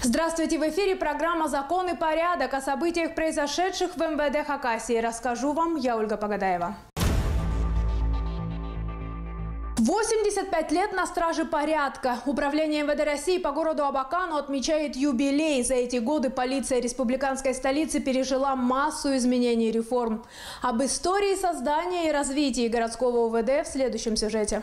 Здравствуйте! В эфире программа «Закон и порядок». О событиях, произошедших в МВД Хакасии, расскажу вам я, Ольга Погадаева. 85 лет на страже порядка. Управление МВД России по городу Абакану отмечает юбилей. За эти годы полиция республиканской столицы пережила массу изменений и реформ. Об истории создания и развития городского УВД в следующем сюжете.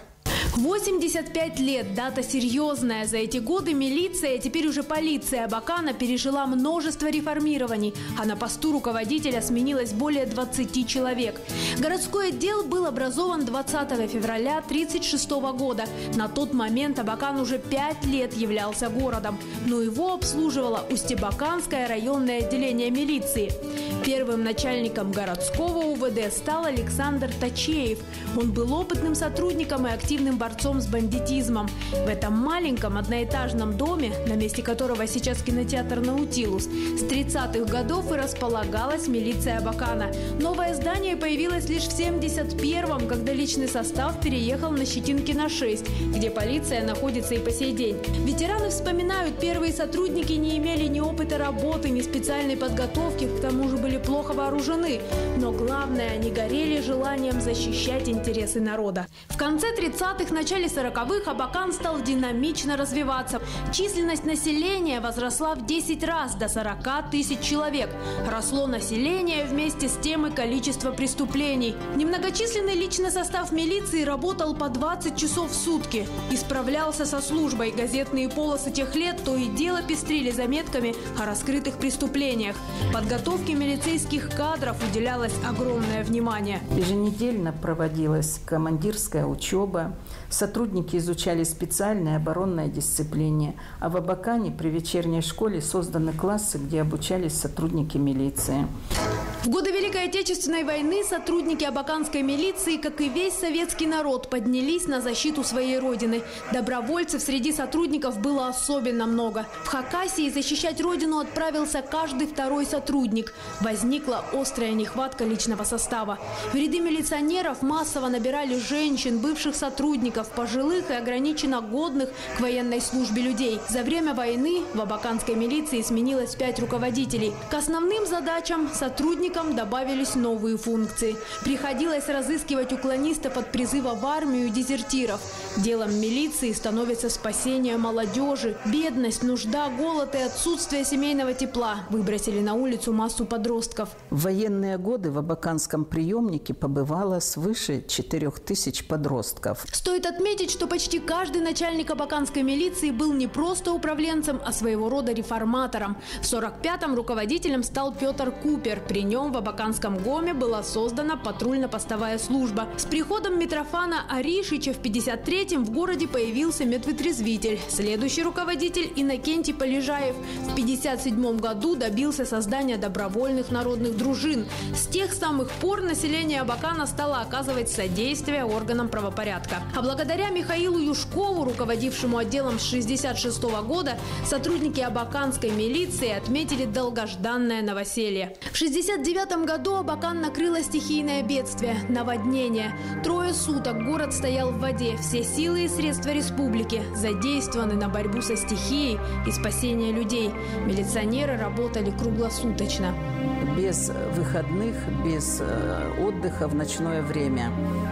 85 лет – дата серьезная. За эти годы милиция, теперь уже полиция Абакана, пережила множество реформирований, а на посту руководителя сменилось более 20 человек. Городской отдел был образован 20 февраля 1936 года. На тот момент Абакан уже 5 лет являлся городом, но его обслуживало Устебаканское районное отделение милиции. Первым начальником городского УВД стал Александр Точеев. Он был опытным сотрудником и активным борцом с бандитизмом. В этом маленьком одноэтажном доме, на месте которого сейчас кинотеатр «Наутилус», с 30-х годов и располагалась милиция Абакана. Новое здание появилось лишь в 71-м, когда личный состав переехал на Щетинкина 6, где полиция находится и по сей день. Ветераны вспоминают, первые сотрудники не имели ни опыта работы, ни специальной подготовки, к тому же были плохо вооружены. Но главное, они горели желанием защищать интересы народа. В конце 30-х, начале 40-х Абакан стал динамично развиваться. Численность населения возросла в 10 раз, до 40 тысяч человек. Росло население, вместе с тем и количество преступлений. Немногочисленный личный состав милиции работал по 20 часов в сутки и справлялся со службой. Газетные полосы тех лет то и дело пестрили заметками о раскрытых преступлениях. Подготовке милицейских кадров уделялось огромное внимание. Еженедельно проводилась командирская учеба. Сотрудники изучали специальные оборонные дисциплины, а в Абакане при вечерней школе созданы классы, где обучались сотрудники милиции. В годы Великой Отечественной войны сотрудники абаканской милиции, как и весь советский народ, поднялись на защиту своей родины. Добровольцев среди сотрудников было особенно много. В Хакасии защищать родину отправился каждый второй сотрудник. Возникла острая нехватка личного состава. В ряды милиционеров массово набирали женщин, бывших сотрудников, пожилых и ограниченно годных к военной службе людей. За время войны в абаканской милиции сменилось 5 руководителей. К основным задачам сотрудникам добавились новые функции. Приходилось разыскивать уклонистов от призыва в армию и дезертиров. Делом милиции становится спасение молодежи. Бедность, нужда, голод и отсутствие семейного тепла выбросили на улицу массу подростков. В военные годы в абаканском приемнике побывало свыше 4000 подростков. Стоит отметить, что почти каждый начальник абаканской милиции был не просто управленцем, а своего рода реформатором. В 45-м руководителем стал Петр Купер. При нем в Абаканском ГОМе была создана патрульно-постовая служба. С приходом Митрофана Аришича в 53-м в городе появился медвытрезвитель. Следующий руководитель Иннокентий Полежаев в 57-м году добился создания добровольных народных дружин. С тех самых пор население Абакана стало оказывать содействие органам правопорядка. А благодаря Михаилу Юшкову, руководившему отделом с 66-го года, сотрудники абаканской милиции отметили долгожданное новоселье. В 69 году Абакан накрыло стихийное бедствие – наводнение. 3 суток город стоял в воде. Все силы и средства республики задействованы на борьбу со стихией и спасение людей. Милиционеры работали круглосуточно. Без выходных, без отдыха в ночное время.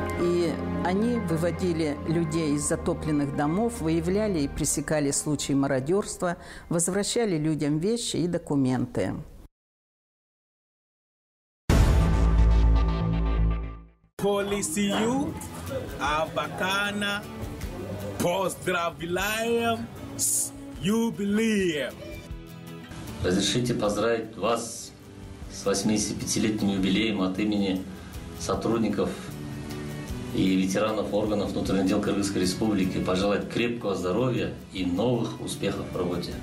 И они выводили людей из затопленных домов, выявляли и пресекали случаи мародерства, возвращали людям вещи и документы. Полицию Абакана поздравляем с юбилеем! Разрешите поздравить вас с 85-летним юбилеем от имени сотрудников и ветеранов органов внутренних дел Кыргызской Республики. Пожелать крепкого здоровья и новых успехов в работе.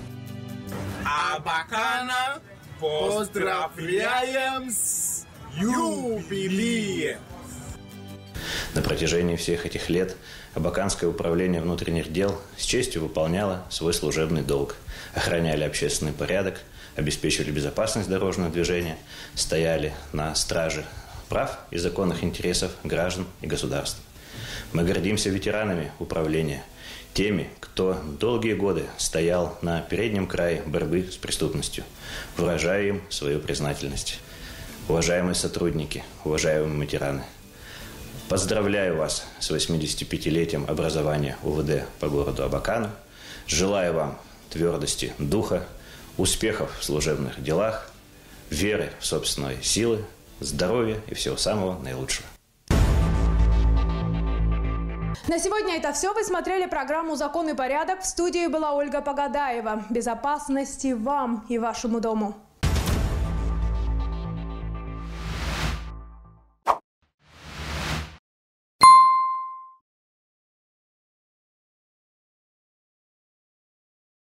Абакана поздравляем с юбилеем! На протяжении всех этих лет Абаканское управление внутренних дел с честью выполняло свой служебный долг. Охраняли общественный порядок, обеспечивали безопасность дорожного движения, стояли на страже прав и законных интересов граждан и государства. Мы гордимся ветеранами управления, теми, кто долгие годы стоял на переднем крае борьбы с преступностью. Выражаю им свою признательность. Уважаемые сотрудники, уважаемые ветераны, поздравляю вас с 85-летием образования УВД по городу Абакану. Желаю вам твердости духа, успехов в служебных делах, веры в собственные силы, здоровья и всего самого наилучшего. На сегодня это все. Вы смотрели программу «Закон и порядок». В студии была Ольга Погадаева. Безопасности вам и вашему дому.